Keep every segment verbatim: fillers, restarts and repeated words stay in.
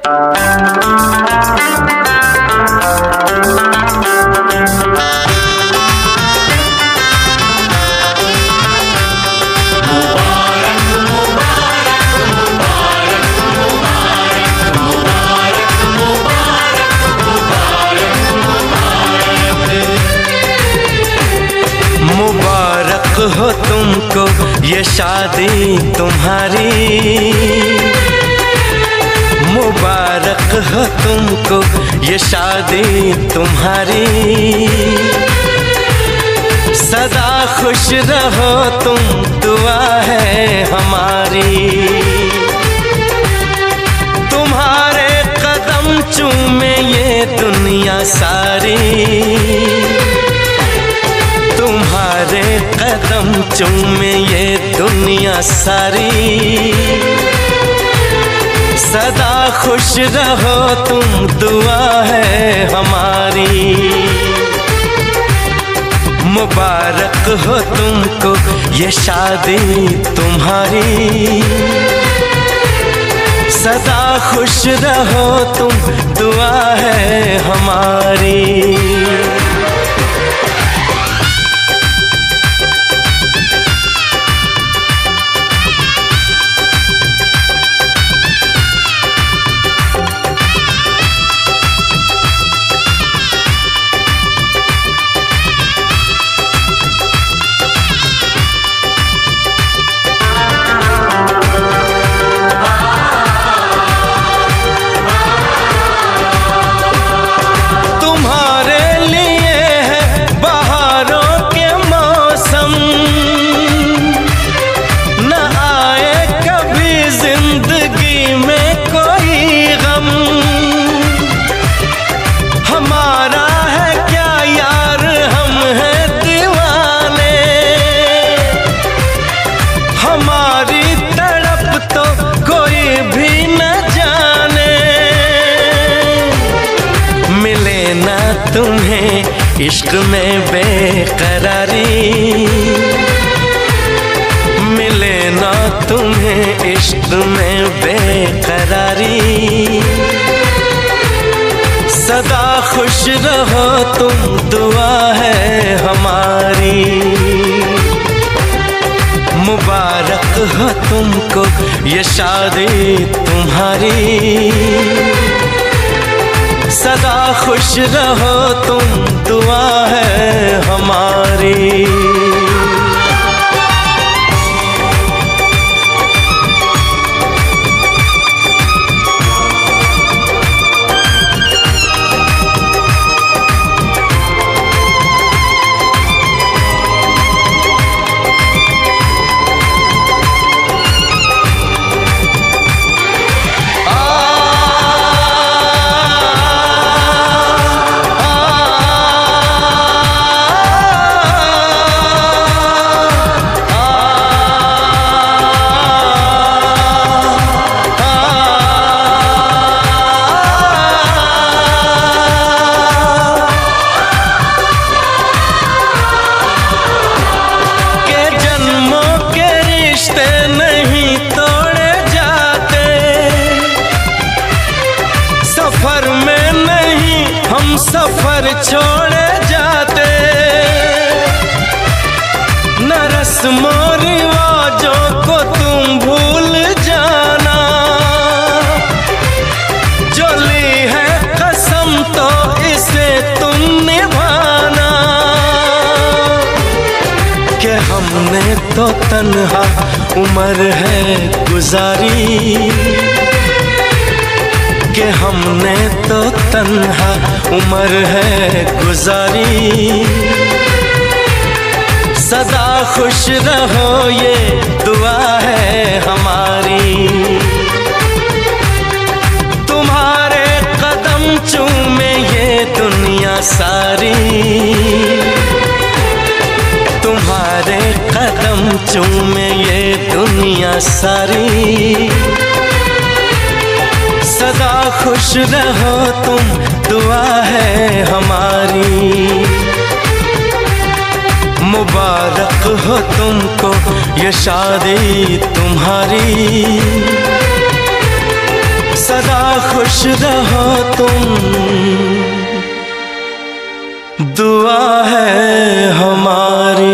मुबारक हो तुमको ये शादी तुम्हारी, मुबारक हो तुमको ये शादी तुम्हारी। सदा खुश रहो तुम, दुआ है हमारी। तुम्हारे कदम चूमे ये दुनिया सारी, तुम्हारे कदम चूमे ये दुनिया सारी। सदा खुश रहो तुम, दुआ है हमारी। मुबारक हो तुमको ये शादी तुम्हारी, सदा खुश रहो तुम, दुआ है हमारी। तुम्हें इश्क में बेकरारी, मिले ना तुम्हें इश्क में बेकरारी। सदा खुश रहो तुम, दुआ है हमारी। मुबारक हो तुमको ये शादी तुम्हारी, सदा खुश रहो तुम, दुआ है हमारी। सफर में नहीं हम सफर छोड़े जाते, न रस्मों रिवाजों को तुम भूल जाना। जो ली है कसम तो इसे तुम निभाना, कि हमने तो तन्हा उम्र है गुजारी, कि हमने तो तन्हा उम्र है गुजारी। सदा खुश रहो ये दुआ है हमारी। तुम्हारे कदम चूमे ये दुनिया सारी, तुम्हारे कदम चूमे ये दुनिया सारी। सदा खुश रहो तुम, दुआ है हमारी। मुबारक हो तुमको ये शादी तुम्हारी, सदा खुश रहो तुम, दुआ है हमारी।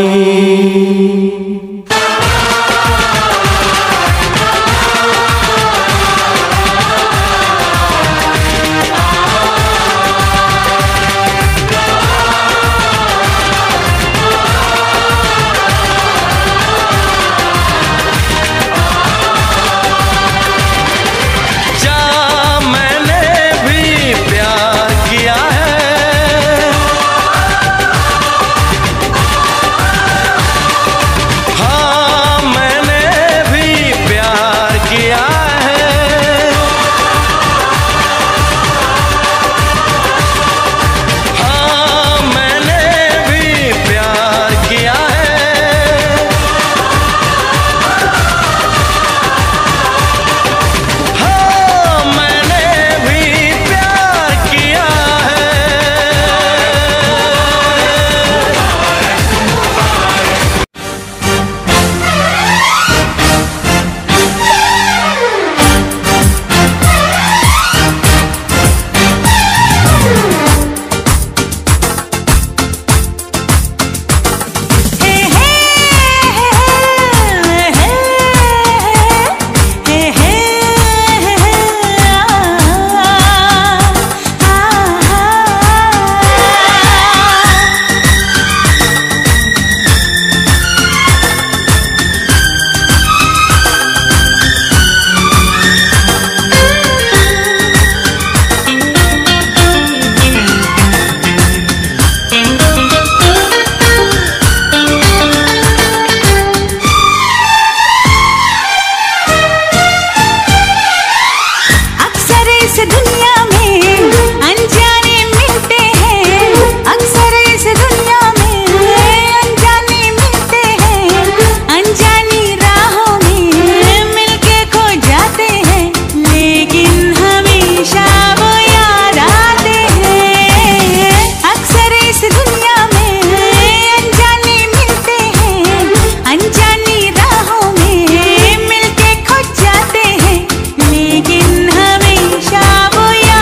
लेकिन हमेशा वो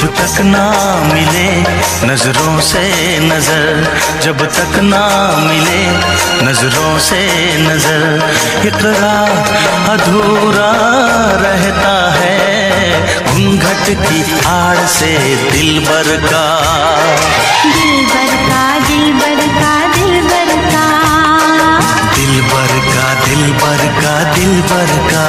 तक ना मिले नजरों से नजर, जब तक ना मिले नजरों से नजर, इकरार अधूरा रहता है घूंघट की आड़ से दिलबर का। दिलबर का दिलबर का दिलबर का दिलबर का दिलबर का दिलबर का।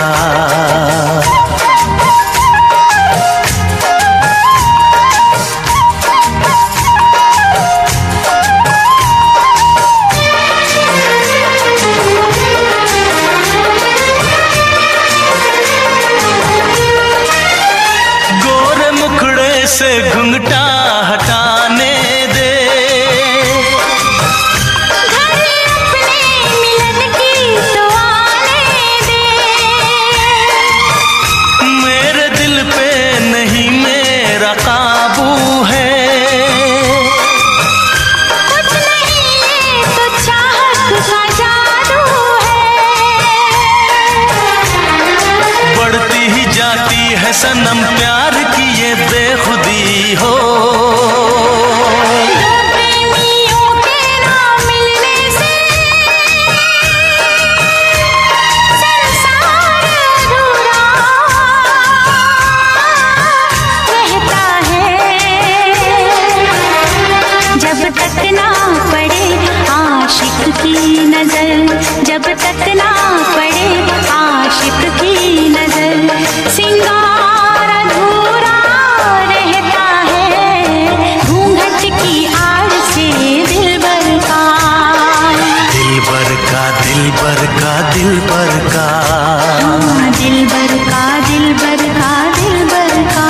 गोरे मुखड़े से घुंघटा हटाने दे, काबू है कुछ नहीं ये तो चाहत का जादू है। बढ़ती ही जाती है सनम प्यार की ये बेखुदी हो। प्रेमियों के ना मिलने से संसार अधूरा रहता है। जब तक ना पड़े आशिक की नजर, जब तक ना पड़े आशिक की नजर, सिंगार अधूरा रहता है घूंघट की आड़ से दिलबर का। दिलबर का दिलबर का दिलबर का। हाँ, दिलबर का दिलबर का दिलबर का।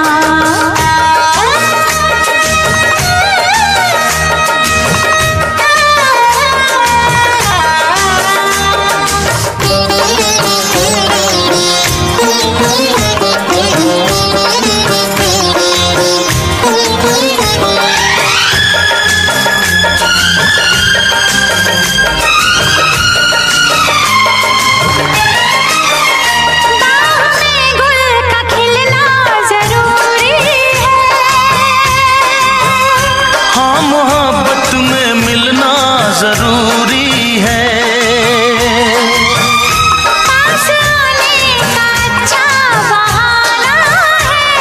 जरूरी है पास आने का अच्छा बहाना है।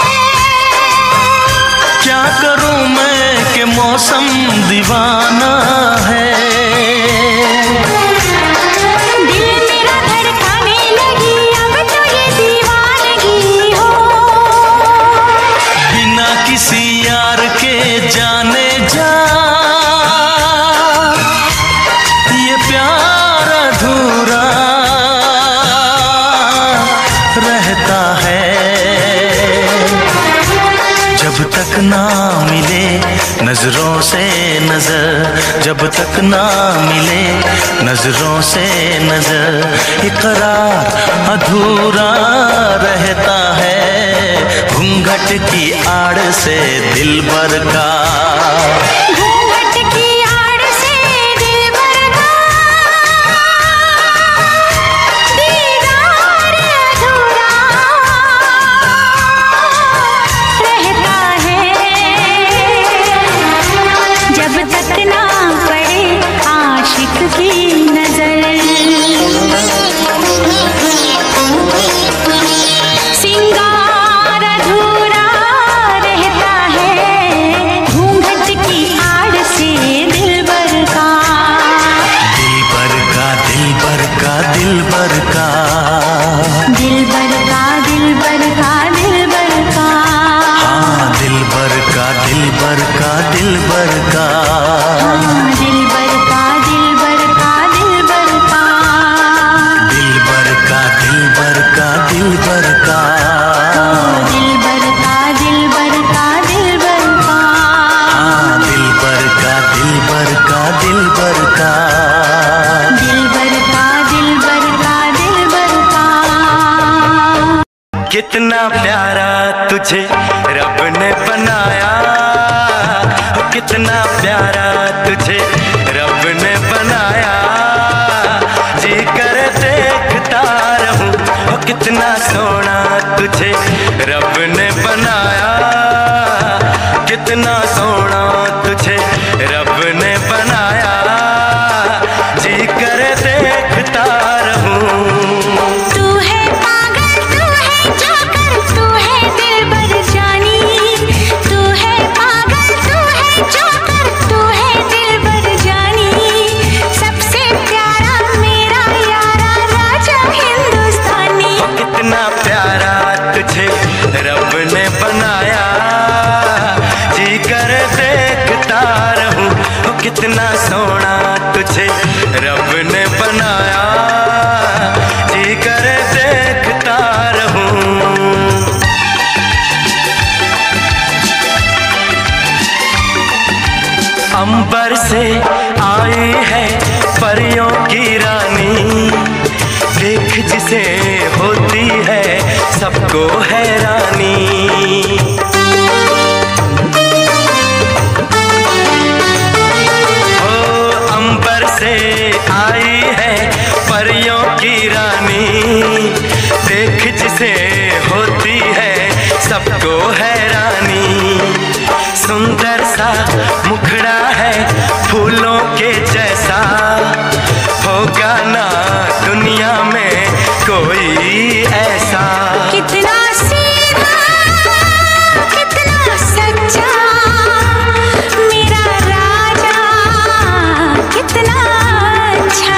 क्या करूं मैं कि मौसम दीवाना है। दिल मेरा धड़काने लगी अब तो ये दीवानगी हो। बिना किसी यार के जाने जा प्यार अधूरा रहता है। जब तक ना मिले नजरों से नजर, जब तक ना मिले नजरों से नजर, इकरार अधूरा रहता है घूंघट की आड़ से दिलबर का। सिंगार अधूरा रहता है घूंघट की आड़ से दिलबर का। दिलबर का दिलबर का दिलबर का। दिलबर का दिलबर का दिलबर का। हाँ दिलबर का दिलबर का दिलबर का। हाँ दिलबर का दिलबर का दिलबर का। दिलबर का दिलबर का दिलबर का। दिलबर का दिलबर का दिलबर का। हाँ दिलबर का दिलबर का दिलबर का। दिलबर का दिलबर का दिलबर का। कितना प्यारा तुझे रब ने बनाया, कितना प्यारा तुझे रब ने बनाया, जी कर देखता रहूं, कितना सोना तुझे रब ने बनाया। कितना सोना तुझे रब ने बनाया, जी करे देखता रहूं। तू है पागल, तू है जोकर, तू है दिलबर जानी। तू है पागल, तू है जोकर, तू है दिलबर जानी। सबसे प्यारा मेरा यारा राजा हिंदुस्तानी। कितना प्यारा तुझे रब ने बनाया, जी करे देखता रहूं। कितना सोना तुझे रब ने बनाया, जी करे देखता रहूं। अंबर से आई है परियों की रानी, देख जिसे होती है सबको हैरानी। ओ अंबर से आई है परियों की रानी, देख जिसे होती है सबको हैरानी। सुंदर सा मुखड़ा है फूलों के जैसा, होगा ना दुनिया में कोई ऐसा। कितना सीधा, कितना सच्चा मेरा राजा, कितना अच्छा।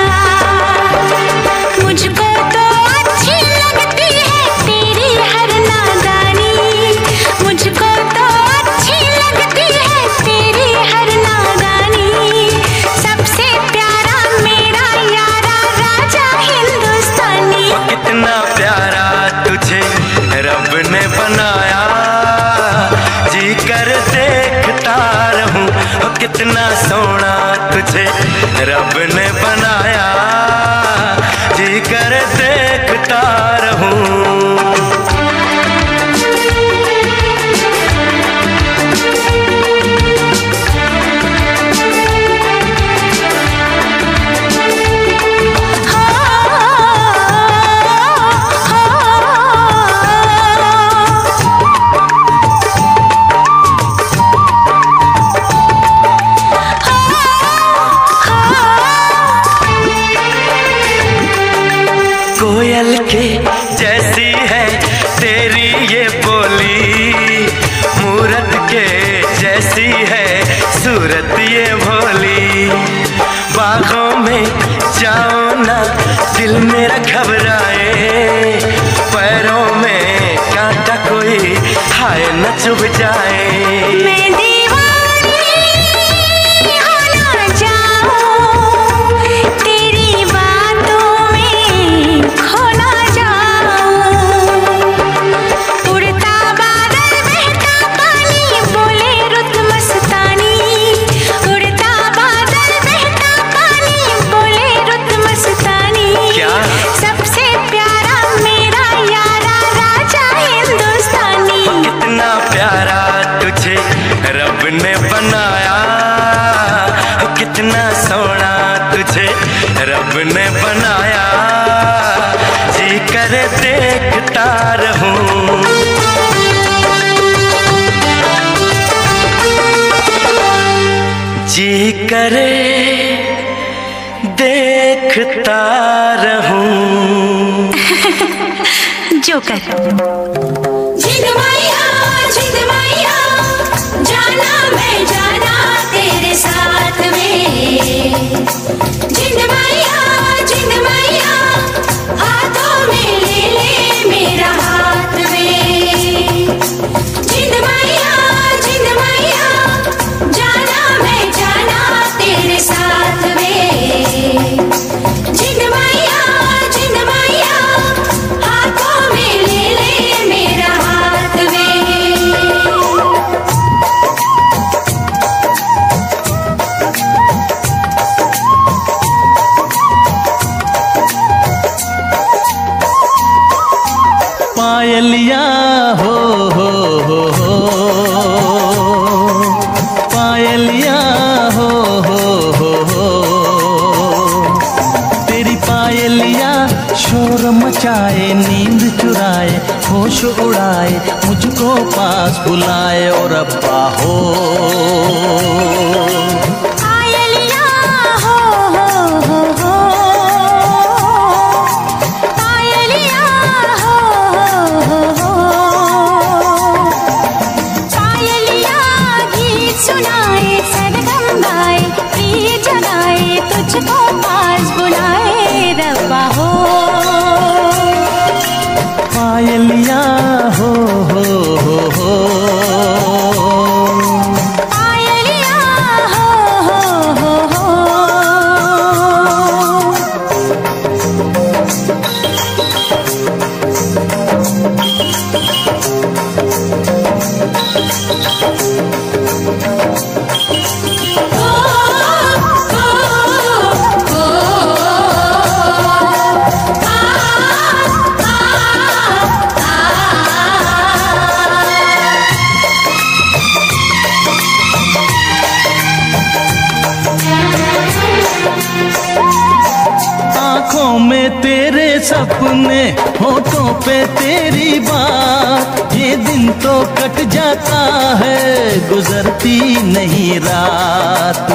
मुझको तो अच्छी लगती है तेरी हर नादानी। मुझको तो अच्छी लगती है तेरी हर नादानी। सबसे प्यारा मेरा यारा राजा हिंदुस्तानी। कितना प्यारा तुझे रब ने बनाया, जी कर देखता रहूं। कितना सोना तुझे रब ने बनाया, जी कर देखता रहूं। कोयल के जैसी है तेरी ये बोली, मूरत के जैसी है सूरत ये भोली। बागों में जाओ ना दिल मेरा घबराए, पैरों में कांटा कोई हाय न चुभ जाए। मैं दीवानी हो ना जाऊं, तेरी बातों में खो ना जाऊं। उड़ता बादल बहता पानी बोले रुत मस्तानी। उड़ता बादल बहता पानी बोले रुत मस्तानी। क्या? सबसे प्यारा मेरा यारा राजा हिंदुस्तानी। कितना प्यारा तुझे रब ने बनाया, कितना सोना तुझे रब ने बनाया, जी करे देखता रहूं। जी करे देखता रहूं। जोकर। जिंद मैया, जिंद मैया, जाना मैं जाना तेरे साथ में। जिंद मैया, जिंद मैया, हाथों में ले ले मेरा हाथ में। जिंद मैया, जिंद मैया, जाना मैं जाना तेरे साथ में। जिंद मैया, जिंद मैया, हाथों में ले ले मेरा हाथ में। पायलिया हो हो हो हो, पायलिया हो हो हो हो। तेरी पायलिया शोर मचाए नींद चुराए होश उड़ाए, मुझको पास बुलाए और रब्बा हो। पायलिया हो हो हो हो, पायलिया हो हो हो हो, पायलिया गीत सुनाए, सरगम गाए, प्रीत जगाए, तुझको पास बुलाए रब्बा हो। पायलिया हो हो हो हो, पायलिया हो हो हो हो। आँखों में तेरे सपने, होठों पे तेरी बात, ये दिन तो कट जाता है, गुजरती नहीं रात।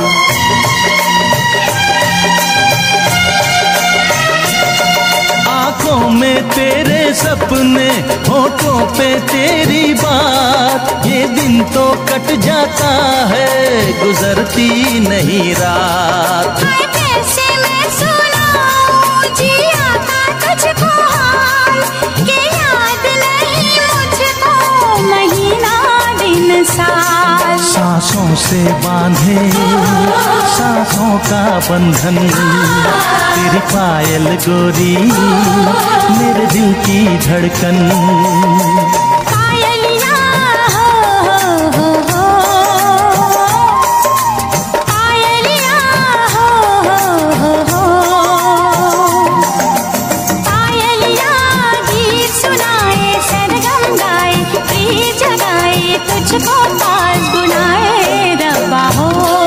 आँखों में तेरे सपने, होठों पे तेरी बात, ये दिन तो कट जाता है, गुजरती नहीं रात। हाय कैसे मैं सुनाऊं जिया का तुझको हाल, के याद नहीं मुझको महीना दिन साल। सांसों से बांधे सांसों का बंधन, तेरी पायल गोरी मेरे दिल की धड़कन। पायलिया हो हो हो हो, पायलिया हो हो हो हो, पायलिया गीत सुनाए, सरगम गाए, प्रीत जगाए, तुझको पास बुलाए रब्बा हो।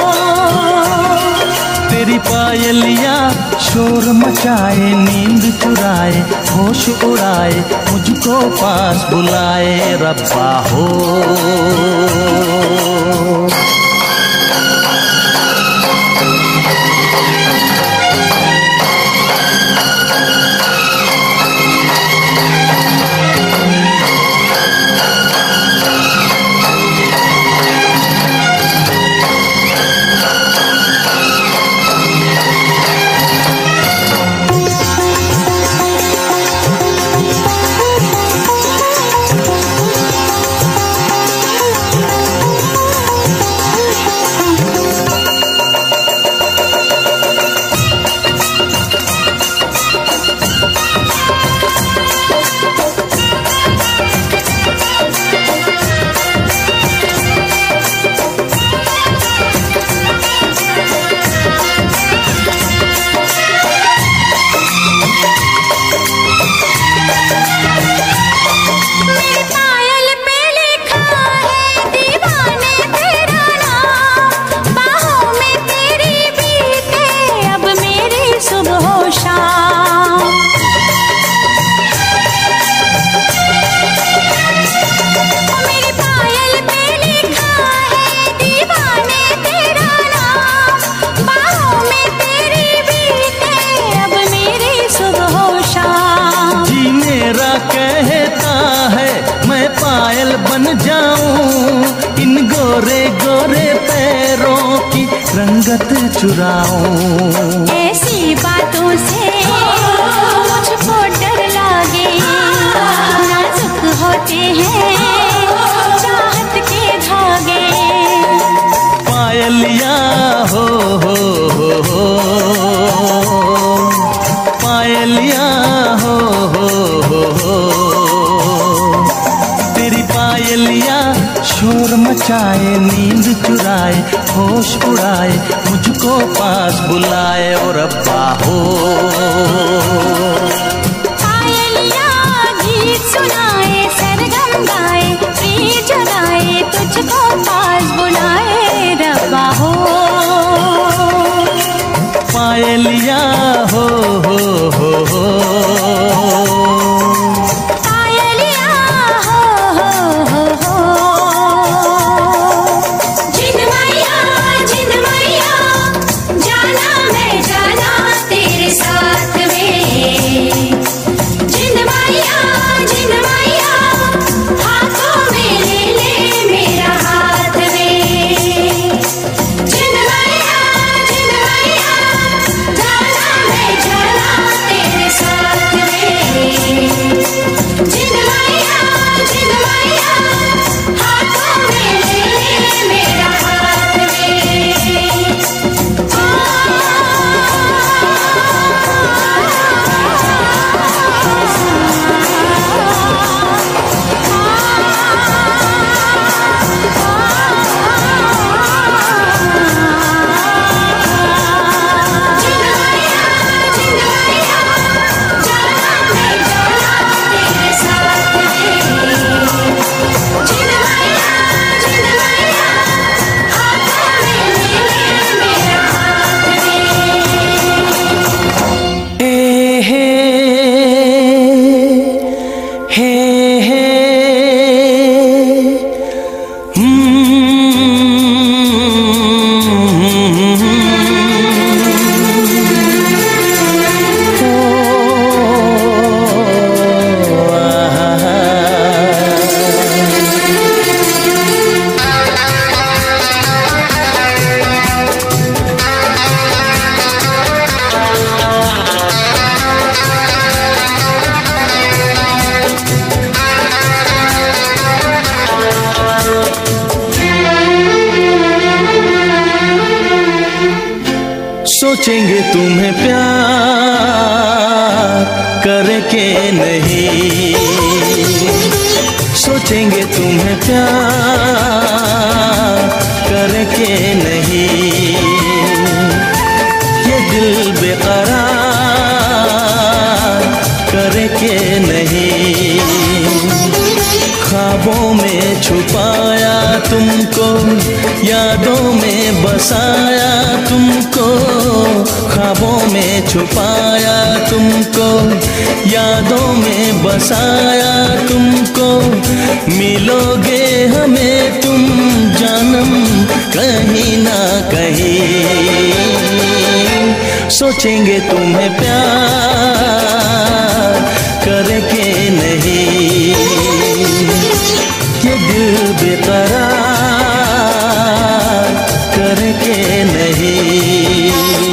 तेरी पायलिया शोर मचाए, नींद चुराए, होश उड़ाए, मुझको पास बुलाए रब्बा हो। बन जाऊं, इन गोरे गोरे पैरों की रंगत चुराऊं। ऐसी बातों से मुझको डर लागे, नाजुक होते हैं चाहत के धागे। पायलिया हो हो हो हो, पायलिया हो हो हो हो, तेरी पायलिया शोर मचाए, नींद चुराए, होश उड़ाए, मुझको पास बुलाए और रब्बा हो। पायलिया गीत सुनाए, सरगम गाए, प्रीत जगाए, तुझको पास बुलाए रब्बा हो। पायलिया हो हो हो हो, पायलिया सोचेंगे तुम्हें प्यार करके नहीं, सोचेंगे तुम्हें प्यार करके नहीं। ये दिल बेकरार करके नहीं, ख्वाबों में छुपाया तुमको, यादों में बसाया तुमको, ख्वाबों में छुपाया तुमको, यादों में बसाया तुमको। मिलोगे हमें तुम जानम कहीं ना कहीं, सोचेंगे तुम्हें प्यार करके नहीं। ये दिल बेकरार करके नहीं।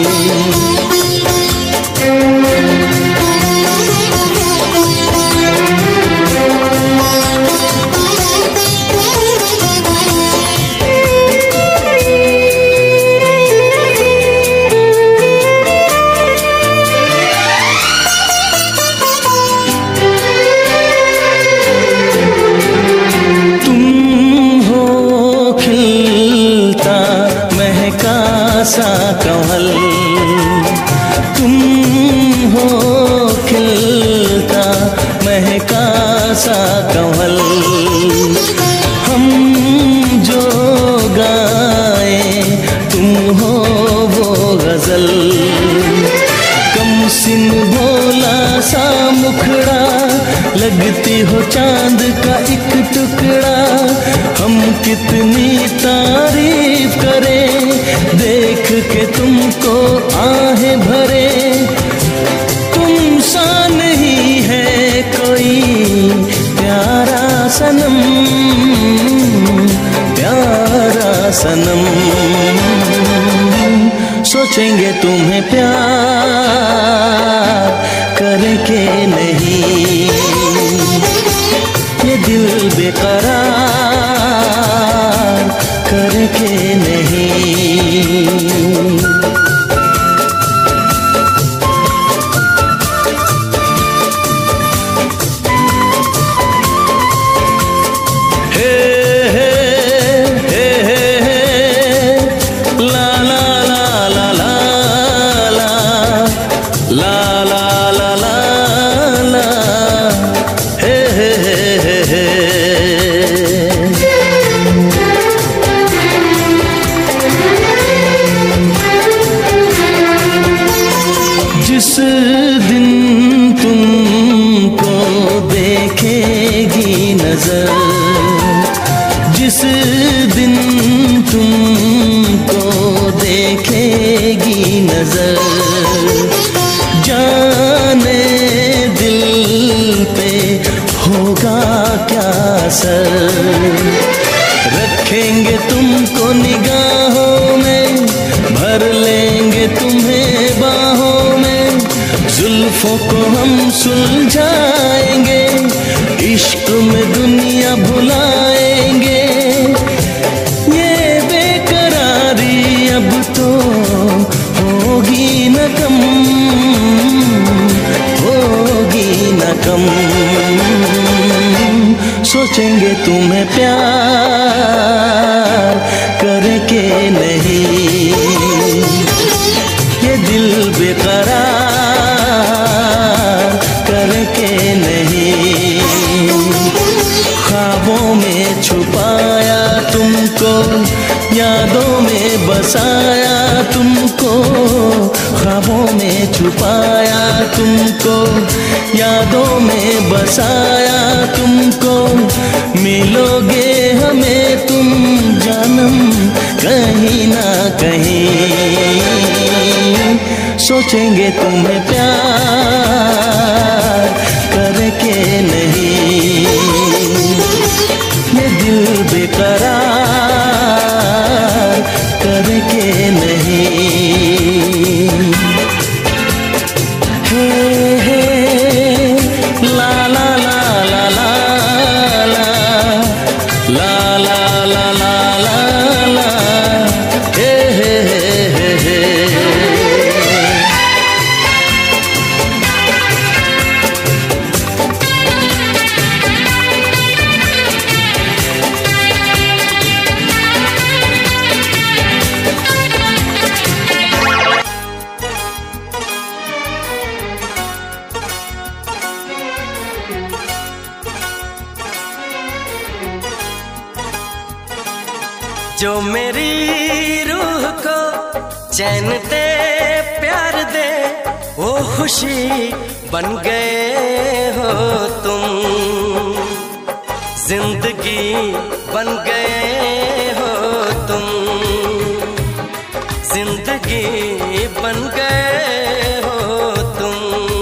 सा कमल तुम हो, खिलता महका सा कमल, हम जो गाए तुम हो वो गजल। कम सिन भोला सा मुखड़ा, लगती हो चांद का एक टुकड़ा। हम कितनी तारीफ करें देख के तुमको आहें भरे। तुम सा नहीं है कोई प्यारा सनम, प्यारा सनम। सोचेंगे तुम्हें प्यार करके नहीं। ये दिल बेकरार करके नहीं। हे हे हे हे हे ला ला ला ला ला ला ला ला ला ला ला हे हे हे हे। जिस दिन तुमको देखेगी नजर, जिस दिन तुमको देखेगी नजर, जाने दिल पे होगा क्या असर। रखेंगे तुमको निगाहों में, भर लेंगे तुम्हें बाहों में। जुल्फों को हम सुलझाएंगे, इश्क में दुनिया भुलाएंगे। ये बेकरारी अब तो होगी न कम, होगी न कम। सोचेंगे तुम्हें प्यार करके नहीं। ये दिल बेकरार करके नहीं। ख्वाबों में छुपाया तुमको, यादों में बसाया तुमको। ख्वाबों में छुपाया तुमको, यादों में बसाया तुमको। मिलोगे हमें तुम जानम कहीं ना कहीं, सोचेंगे तुम्हें प्यार करके नहीं। ये दिल बेकरार करके नहीं। हे हे ला ला ला ला ला ला ला ला ला ला ला हे हे हे हे हे। जो मेरी रूह को चैन दे प्यार दे वो खुशी बन गए हो तुम, जिंदगी बन गए हो तुम, जिंदगी बन गए हो तुम।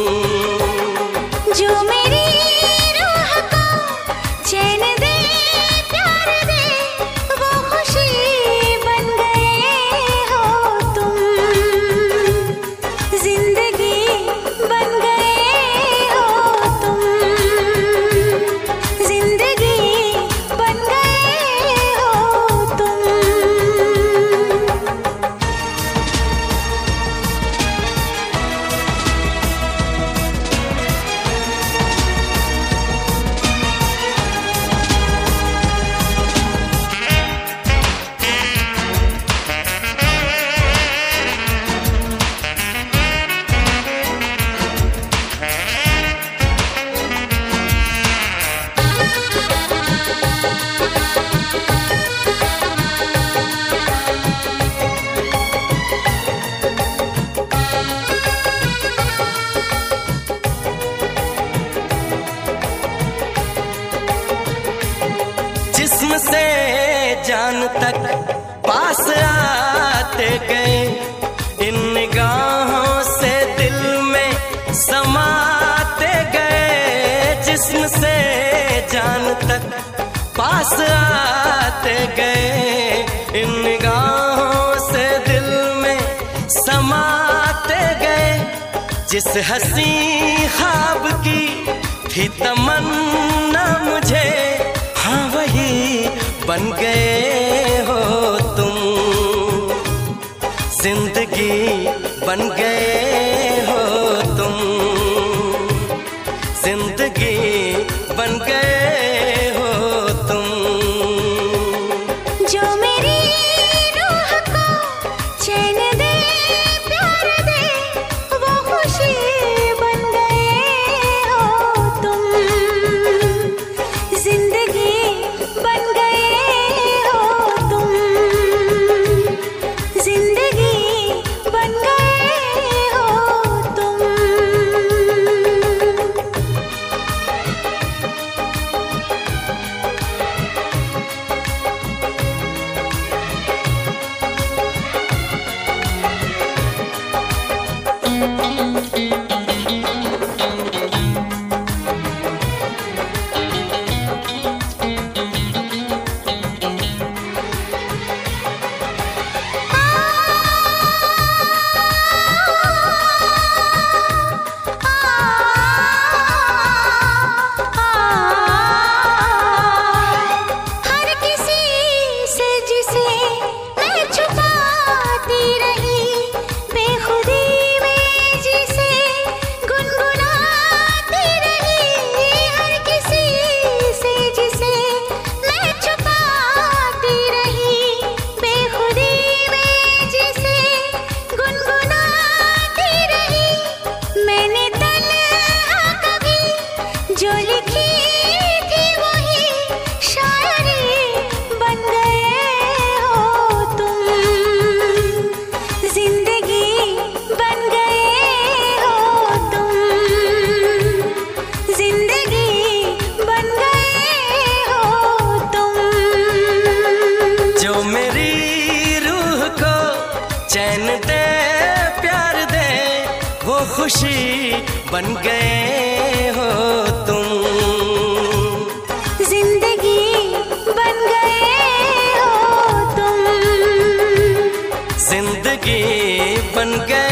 जो मेरी रूह को चैन दे प्यार दे वो खुशी बन गए हो तुम, जिंदगी बन गए हो तुम, जिंदगी बन गए हो तुम। जिस्म से जान तक पास आते गए, इन निगाहों से दिल में समाते गए। जिस्म से जान तक पास आते गए, इन निगाहों से दिल में समाते गए। जिस हंसी ख्वाब की थी तमन्ना मुझे, हाँ वही बन गए हो तुम, जिंदगी बन गए हो तुम, जिंदगी बन गए हो तुम। जो मेरी रूह को चैन दे प्यार दे वो खुशी बन गए हो तुम, जिंदगी बन गए हो तुम, जिंदगी बन गए हो तुम। हर किसी से जिसे मैं छुपाती रही, बेखुदी में जिसे गुनगुनाती रही। हर किसी से जिसे मैं छुपाती रही, बेखुदी में जिसे गुनगुनाती रही। मैंने तन्हा कभी जो लिखी थी वही शायरी बन गए हो तुम, जिंदगी बन गए हो तुम, जिंदगी बन गए हो तुम। जो मेरी रूह को चैन दे प्यार दे वो खुशी बन गए हो तुम, जिंदगी बन गए हो तुम, जिंदगी बन गए